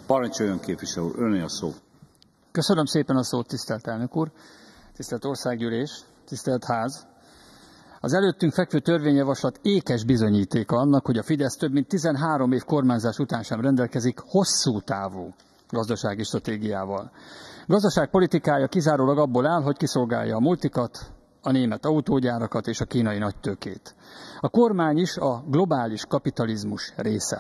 Parancsoljon képviselő úr, öné a szó. Köszönöm szépen a szót, tisztelt elnök úr, tisztelt országgyűlés, tisztelt ház. Az előttünk fekvő törvényjavaslat ékes bizonyítéka annak, hogy a Fidesz több mint 13 év kormányzás után sem rendelkezik hosszú távú gazdasági stratégiával. Gazdaságpolitikája kizárólag abból áll, hogy kiszolgálja a multikat, a német autógyárakat és a kínai nagytőkét. A kormány is a globális kapitalizmus része.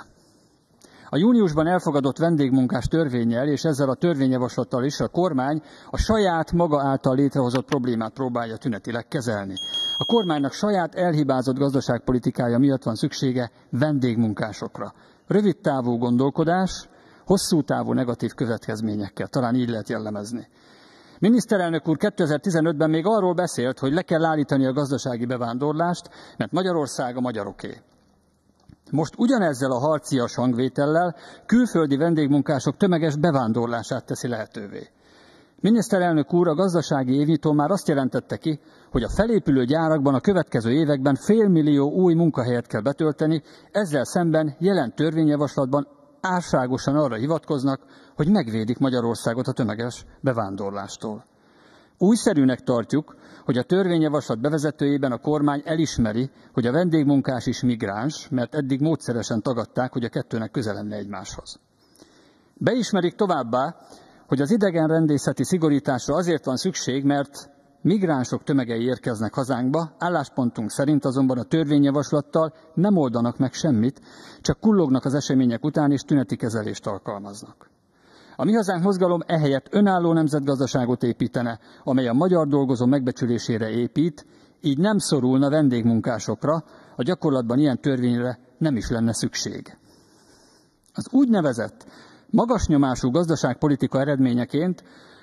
A júniusban elfogadott vendégmunkás törvénnyel és ezzel a törvényjavaslattal is a kormány a saját maga által létrehozott problémát próbálja tünetileg kezelni. A kormánynak saját elhibázott gazdaságpolitikája miatt van szüksége vendégmunkásokra. Rövidtávú gondolkodás, hosszú távú negatív következményekkel, talán így lehet jellemezni. Miniszterelnök úr 2015-ben még arról beszélt, hogy le kell állítani a gazdasági bevándorlást, mert Magyarország a magyaroké. Most ugyanezzel a harcias hangvétellel külföldi vendégmunkások tömeges bevándorlását teszi lehetővé. Miniszterelnök úr a gazdasági évnyitón már azt jelentette ki, hogy a felépülő gyárakban a következő években 500 000 új munkahelyet kell betölteni, ezzel szemben jelen törvényjavaslatban álságosan arra hivatkoznak, hogy megvédik Magyarországot a tömeges bevándorlástól. Újszerűnek tartjuk, hogy a törvényjavaslat bevezetőjében a kormány elismeri, hogy a vendégmunkás is migráns, mert eddig módszeresen tagadták, hogy a kettőnek köze lenne egymáshoz. Beismerik továbbá, hogy az idegenrendészeti szigorításra azért van szükség, mert migránsok tömegei érkeznek hazánkba, álláspontunk szerint azonban a törvényjavaslattal nem oldanak meg semmit, csak kullognak az események után és tüneti kezelést alkalmaznak. A Mi Hazánk mozgalom ehelyett önálló nemzetgazdaságot építene, amely a magyar dolgozó megbecsülésére épít, így nem szorulna vendégmunkásokra, a gyakorlatban ilyen törvényre nem is lenne szükség. Az úgynevezett magas nyomású gazdaságpolitika eredményeként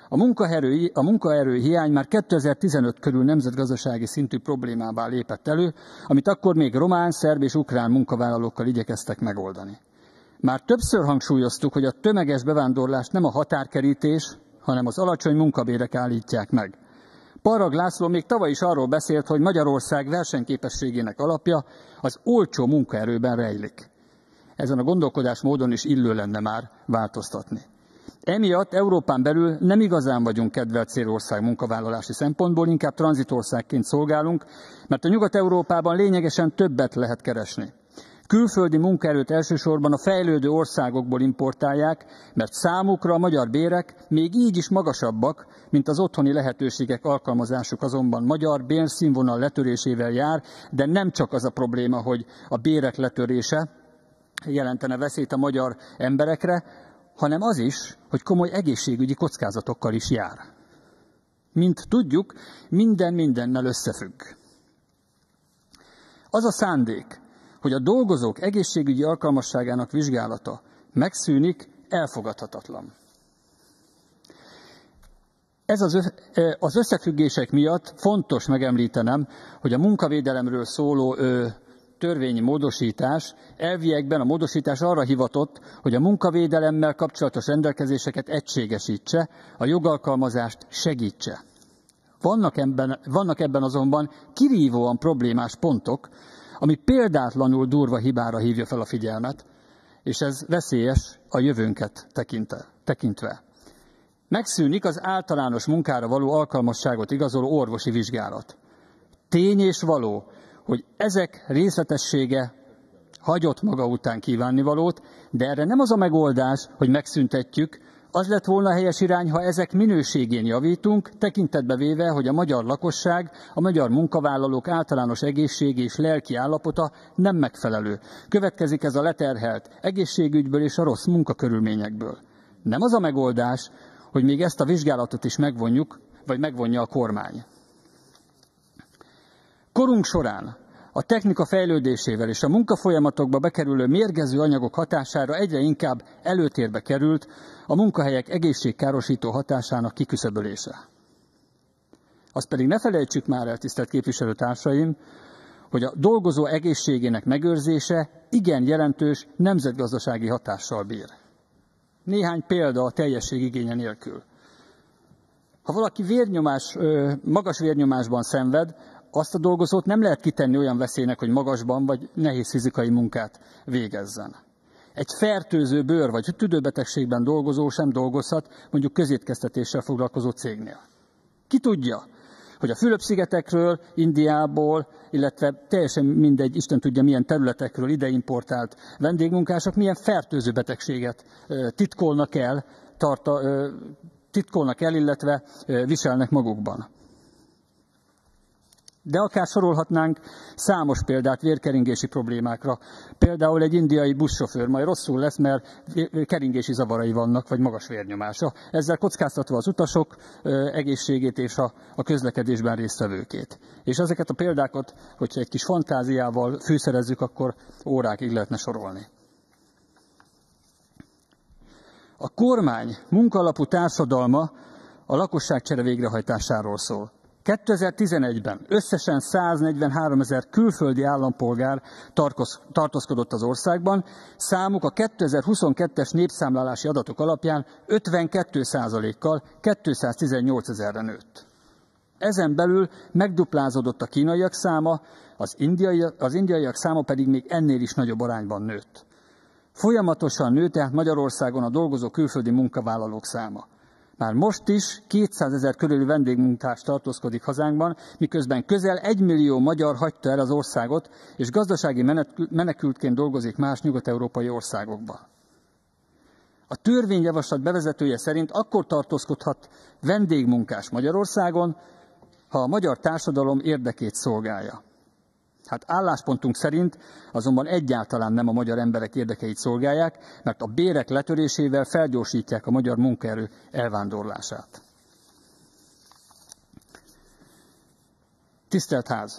a munkaerő hiány már 2015 körül nemzetgazdasági szintű problémává lépett elő, amit akkor még román, szerb és ukrán munkavállalókkal igyekeztek megoldani. Már többször hangsúlyoztuk, hogy a tömeges bevándorlást nem a határkerítés, hanem az alacsony munkabérek állítják meg. Parrag László még tavaly is arról beszélt, hogy Magyarország versenyképességének alapja az olcsó munkaerőben rejlik. Ezen a gondolkodásmódon is illő lenne már változtatni. Emiatt Európán belül nem igazán vagyunk kedvelt célország munkavállalási szempontból, inkább tranzitországként szolgálunk, mert a Nyugat-Európában lényegesen többet lehet keresni. Külföldi munkaerőt elsősorban a fejlődő országokból importálják, mert számukra a magyar bérek még így is magasabbak, mint az otthoni lehetőségek. Alkalmazásuk azonban magyar bérszínvonal letörésével jár, de nem csak az a probléma, hogy a bérek letörése jelentene veszélyt a magyar emberekre, hanem az is, hogy komoly egészségügyi kockázatokkal is jár. Mint tudjuk, minden mindennel összefügg. Az a szándék, hogy a dolgozók egészségügyi alkalmasságának vizsgálata megszűnik, elfogadhatatlan. Az összefüggések miatt fontos megemlítenem, hogy a munkavédelemről szóló törvényi módosítás, elviekben a módosítás arra hivatott, hogy a munkavédelemmel kapcsolatos rendelkezéseket egységesítse, a jogalkalmazást segítse. Vannak ebben azonban kirívóan problémás pontok, ami példátlanul durva hibára hívja fel a figyelmet, és ez veszélyes a jövőnket tekintve. Megszűnik az általános munkára való alkalmasságot igazoló orvosi vizsgálat. Tény és való, hogy ezek részletessége hagyott maga után kívánnivalót, de erre nem az a megoldás, hogy megszüntetjük, az lett volna a helyes irány, ha ezek minőségén javítunk, tekintetbe véve, hogy a magyar lakosság, a magyar munkavállalók általános egészségi és lelki állapota nem megfelelő. Következik ez a leterhelt egészségügyből és a rossz munkakörülményekből. Nem az a megoldás, hogy még ezt a vizsgálatot is megvonjuk, vagy megvonja a kormány. Korunk során a technika fejlődésével és a munkafolyamatokba bekerülő mérgező anyagok hatására egyre inkább előtérbe került a munkahelyek egészségkárosító hatásának kiküszöbölése. Azt pedig ne felejtsük már el, tisztelt képviselőtársaim, hogy a dolgozó egészségének megőrzése igen jelentős nemzetgazdasági hatással bír. Néhány példa a teljesség igénye nélkül. Ha valaki magas vérnyomásban szenved, azt a dolgozót nem lehet kitenni olyan veszélynek, hogy magasban vagy nehéz fizikai munkát végezzen. Egy fertőző bőr vagy tüdőbetegségben dolgozó sem dolgozhat mondjuk közétkeztetéssel foglalkozó cégnél. Ki tudja, hogy a Fülöp-szigetekről, Indiából, illetve teljesen mindegy, Isten tudja milyen területekről ide importált vendégmunkások milyen fertőző betegséget titkolnak el, illetve viselnek magukban. De akár sorolhatnánk számos példát vérkeringési problémákra. Például egy indiai buszsofőr majd rosszul lesz, mert keringési zavarai vannak, vagy magas vérnyomása. Ezzel kockáztatva az utasok egészségét és a közlekedésben résztvevőkét. És ezeket a példákat, hogyha egy kis fantáziával fűszerezzük, akkor órákig lehetne sorolni. A kormány munkaalapú társadalma a lakosságcsere végrehajtásáról szól. 2011-ben összesen 143 000 külföldi állampolgár tartózkodott az országban, számuk a 2022-es népszámlálási adatok alapján 52%-kal 218 000-re nőtt. Ezen belül megduplázódott a kínaiak száma, az indiaiak száma pedig még ennél is nagyobb arányban nőtt. Folyamatosan nő tehát Magyarországon a dolgozó külföldi munkavállalók száma. Már most is 200 000 körüli vendégmunkás tartózkodik hazánkban, miközben közel 1 millió magyar hagyta el az országot, és gazdasági menekültként dolgozik más nyugat-európai országokban. A törvényjavaslat bevezetője szerint akkor tartózkodhat vendégmunkás Magyarországon, ha a magyar társadalom érdekét szolgálja. Hát álláspontunk szerint azonban egyáltalán nem a magyar emberek érdekeit szolgálják, mert a bérek letörésével felgyorsítják a magyar munkaerő elvándorlását. Tisztelt Ház!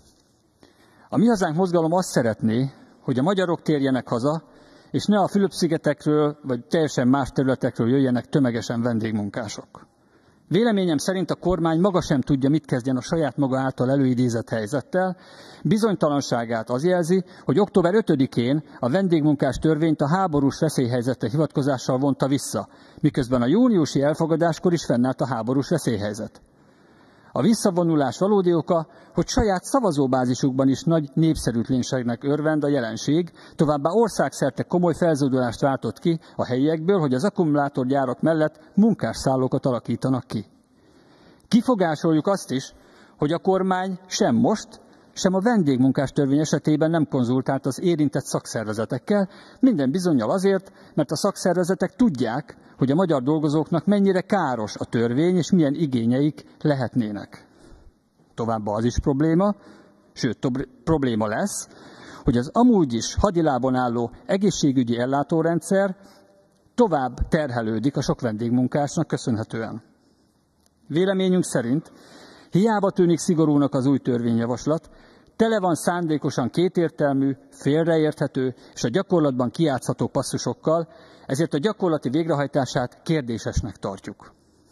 A Mi Hazánk mozgalom azt szeretné, hogy a magyarok térjenek haza, és ne a Fülöp-szigetekről vagy teljesen más területekről jöjjenek tömegesen vendégmunkások. Véleményem szerint a kormány maga sem tudja, mit kezdjen a saját maga által előidézett helyzettel. Bizonytalanságát az jelzi, hogy október 5-én a vendégmunkás törvényt a háborús veszélyhelyzetre hivatkozással vonta vissza, miközben a júniusi elfogadáskor is fennállt a háborús veszélyhelyzet. A visszavonulás valódi oka, hogy saját szavazóbázisukban is nagy népszerűtlenségnek örvend a jelenség, továbbá országszerte komoly felzódulást váltott ki a helyiekből, hogy az akkumulátorgyárak mellett munkásszállókat alakítanak ki. Kifogásoljuk azt is, hogy a kormány sem most, sem a vendégmunkás törvény esetében nem konzultált az érintett szakszervezetekkel, minden bizonnyal azért, mert a szakszervezetek tudják, hogy a magyar dolgozóknak mennyire káros a törvény, és milyen igényeik lehetnének. Továbbá az is probléma, sőt probléma lesz, hogy az amúgy is hadilában álló egészségügyi ellátórendszer tovább terhelődik a sok vendégmunkásnak köszönhetően. Véleményünk szerint hiába tűnik szigorúnak az új törvényjavaslat, tele van szándékosan kétértelmű, félreérthető és a gyakorlatban kijátszható passzusokkal, ezért a gyakorlati végrehajtását kérdésesnek tartjuk.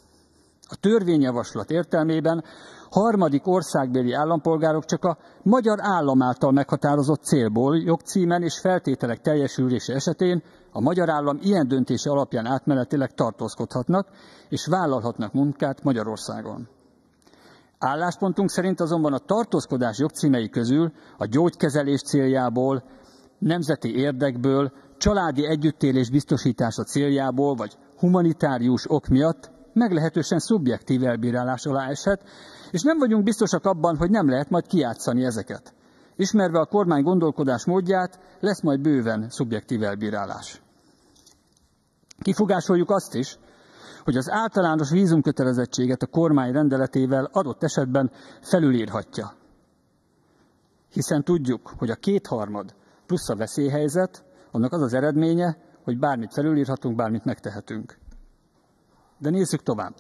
A törvényjavaslat értelmében harmadik országbeli állampolgárok csak a magyar állam által meghatározott célból, jogcímen és feltételek teljesülése esetén a magyar állam ilyen döntése alapján átmenetileg tartózkodhatnak és vállalhatnak munkát Magyarországon. Álláspontunk szerint azonban a tartózkodás jogcímei közül a gyógykezelés céljából, nemzeti érdekből, családi együttélés biztosítása céljából vagy humanitárius ok miatt meglehetősen szubjektív elbírálás alá eshet, és nem vagyunk biztosak abban, hogy nem lehet majd kijátszani ezeket. Ismerve a kormány gondolkodás módját, lesz majd bőven szubjektív elbírálás. Kifogásoljuk azt is, hogy az általános vízumkötelezettséget a kormány rendeletével adott esetben felülírhatja. Hiszen tudjuk, hogy a 2/3 plusz a veszélyhelyzet, annak az az eredménye, hogy bármit felülírhatunk, bármit megtehetünk. De nézzük tovább.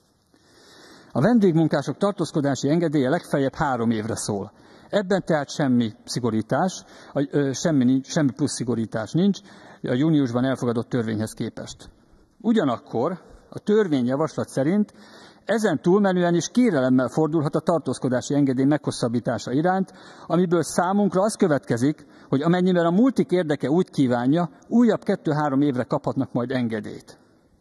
A vendégmunkások tartózkodási engedélye legfeljebb 3 évre szól. Ebben tehát semmi szigorítás, semmi plusz szigorítás nincs a júniusban elfogadott törvényhez képest. Ugyanakkor a törvényjavaslat szerint ezen túlmenően is kérelemmel fordulhat a tartózkodási engedély meghosszabbítása iránt, amiből számunkra az következik, hogy amennyiben a multik érdeke úgy kívánja, újabb 2-3 évre kaphatnak majd engedélyt.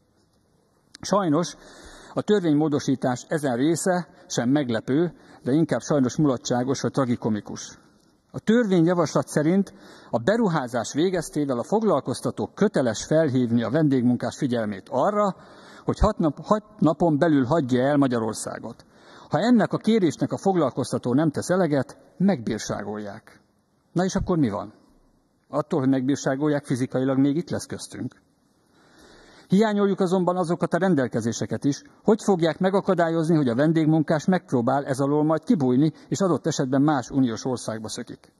Sajnos a törvénymódosítás ezen része sem meglepő, de inkább sajnos mulatságos vagy tragikomikus. A törvényjavaslat szerint a beruházás végeztével a foglalkoztató köteles felhívni a vendégmunkás figyelmét arra, hogy 6 napon belül hagyja el Magyarországot. Ha ennek a kérésnek a foglalkoztató nem tesz eleget, megbírságolják. Na és akkor mi van? Attól, hogy megbírságolják, fizikailag még itt lesz köztünk. Hiányoljuk azonban azokat a rendelkezéseket is, hogy fogják megakadályozni, hogy a vendégmunkás megpróbál ez alól majd kibújni, és adott esetben más uniós országba szökik.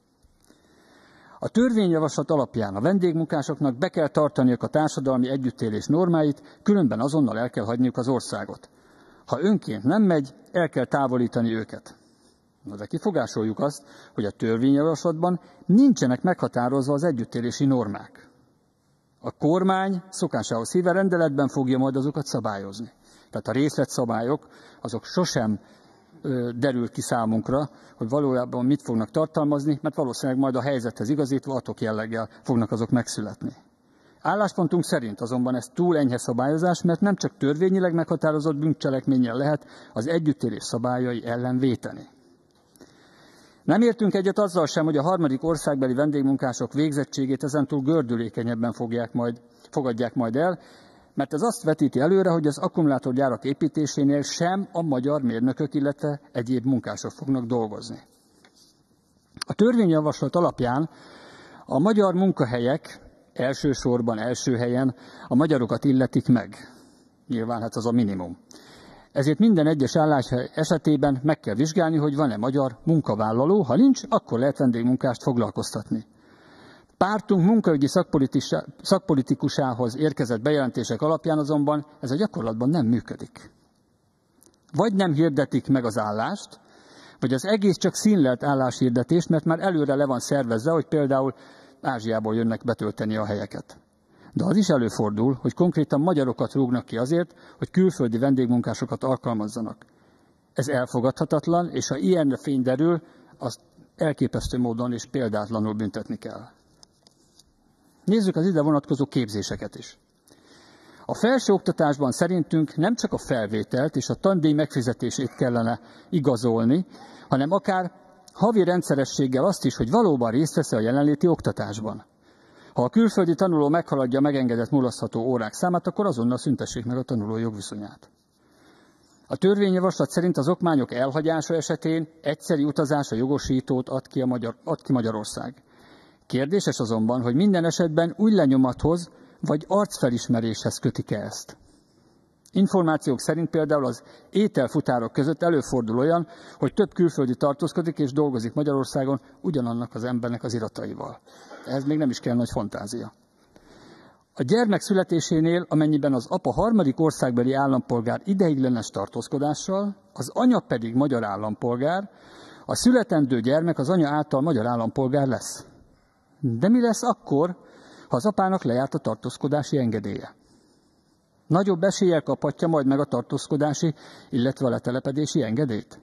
A törvényjavaslat alapján a vendégmunkásoknak be kell tartaniuk a társadalmi együttélés normáit, különben azonnal el kell hagyniuk az országot. Ha önként nem megy, el kell távolítani őket. Na de kifogásoljuk azt, hogy a törvényjavaslatban nincsenek meghatározva az együttélési normák. A kormány szokásához híve rendeletben fogja majd azokat szabályozni. Tehát a részletszabályok, azok sosem derül ki számunkra, hogy valójában mit fognak tartalmazni, mert valószínűleg majd a helyzethez igazítva adhok jelleggel fognak azok megszületni. Álláspontunk szerint azonban ez túl enyhe szabályozás, mert nem csak törvényileg meghatározott bűncselekménnyel lehet az együttélés szabályai ellen véteni. Nem értünk egyet azzal sem, hogy a harmadik országbeli vendégmunkások végzettségét ezentúl gördülékenyebben fogadják majd el, mert ez azt vetíti előre, hogy az akkumulátorgyárak építésénél sem a magyar mérnökök, illetve egyéb munkások fognak dolgozni. A törvényjavaslat alapján a magyar munkahelyek elsősorban, első helyen a magyarokat illetik meg. Nyilván hát az a minimum. Ezért minden egyes álláshely esetében meg kell vizsgálni, hogy van-e magyar munkavállaló, ha nincs, akkor lehet vendégmunkást foglalkoztatni. Pártunk munkaügyi szakpolitikusához érkezett bejelentések alapján azonban ez a gyakorlatban nem működik. Vagy nem hirdetik meg az állást, vagy az egész csak színlelt álláshirdetés, mert már előre le van szervezve, hogy például Ázsiából jönnek betölteni a helyeket. De az is előfordul, hogy konkrétan magyarokat rúgnak ki azért, hogy külföldi vendégmunkásokat alkalmazzanak. Ez elfogadhatatlan, és ha ilyenre fény derül, azt elképesztő módon és példátlanul büntetni kell. Nézzük az ide vonatkozó képzéseket is. A felsőoktatásban szerintünk nem csak a felvételt és a tandíj megfizetését kellene igazolni, hanem akár havi rendszerességgel azt is, hogy valóban részt vesz a jelenléti oktatásban. Ha a külföldi tanuló meghaladja a megengedett mulasztható órák számát, akkor azonnal szüntessék meg a tanuló jogviszonyát. A törvényjavaslat szerint az okmányok elhagyása esetén egyszeri utazásra jogosítót ad ki Magyarország. Kérdéses azonban, hogy minden esetben új lenyomathoz vagy arcfelismeréshez kötik-e ezt. Információk szerint például az ételfutárok között előfordul olyan, hogy több külföldi tartózkodik és dolgozik Magyarországon ugyanannak az embernek az irataival. Ez még nem is kell nagy fantázia. A gyermek születésénél, amennyiben az apa harmadik országbeli állampolgár ideiglenes tartózkodással, az anya pedig magyar állampolgár, a születendő gyermek az anya által magyar állampolgár lesz. De mi lesz akkor, ha az apának lejárt a tartózkodási engedélye? Nagyobb eséllyel kaphatja majd meg a tartózkodási, illetve a letelepedési engedélyt?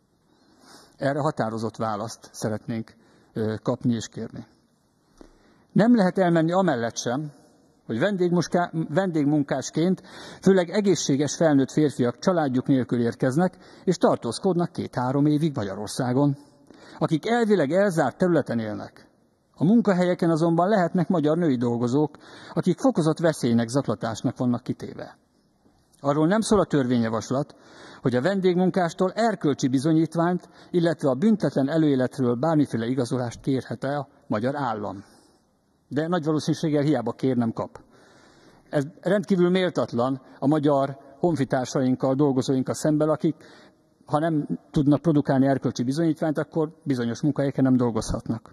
Erre határozott választ szeretnénk kapni és kérni. Nem lehet elmenni amellett sem, hogy vendégmunkásként főleg egészséges felnőtt férfiak családjuk nélkül érkeznek, és tartózkodnak 2-3 évig Magyarországon, akik elvileg elzárt területen élnek. A munkahelyeken azonban lehetnek magyar női dolgozók, akik fokozott veszélynek, zaklatásnak vannak kitéve. Arról nem szól a törvényjavaslat, hogy a vendégmunkástól erkölcsi bizonyítványt, illetve a büntetlen előéletről bármiféle igazolást kérhet-e a magyar állam. De nagy valószínűséggel hiába kér, nem kap. Ez rendkívül méltatlan a magyar honfitársainkkal, dolgozóinkkal szemben, akik, ha nem tudnak produkálni erkölcsi bizonyítványt, akkor bizonyos munkahelyeken nem dolgozhatnak.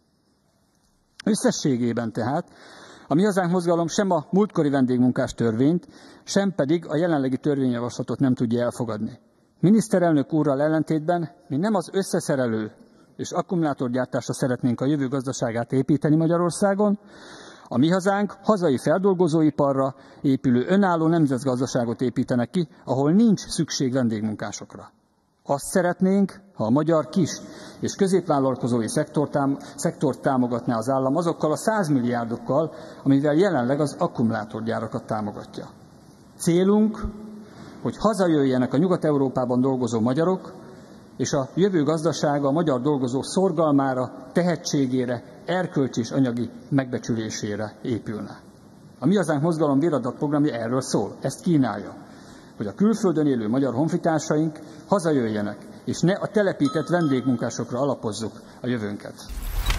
Összességében tehát a Mi Hazánk mozgalom sem a múltkori vendégmunkás törvényt, sem pedig a jelenlegi törvényjavaslatot nem tudja elfogadni. Miniszterelnök úrral ellentétben mi nem az összeszerelő és akkumulátorgyártásra szeretnénk a jövő gazdaságát építeni Magyarországon, a Mi Hazánk hazai feldolgozóiparra épülő önálló nemzetgazdaságot építenek ki, ahol nincs szükség vendégmunkásokra. Azt szeretnénk, ha a magyar kis és középvállalkozói szektort támogatná az állam azokkal a 100 milliárdokkal, amivel jelenleg az akkumulátorgyárakat támogatja. Célunk, hogy hazajöjjenek a Nyugat-Európában dolgozó magyarok, és a jövő gazdasága a magyar dolgozók szorgalmára, tehetségére, erkölcsi és anyagi megbecsülésére épülne. A Mi Hazánk mozgalom véradat programja erről szól, ezt kínálja, hogy a külföldön élő magyar honfitársaink hazajöjjenek, és ne a telepített vendégmunkásokra alapozzuk a jövőnket.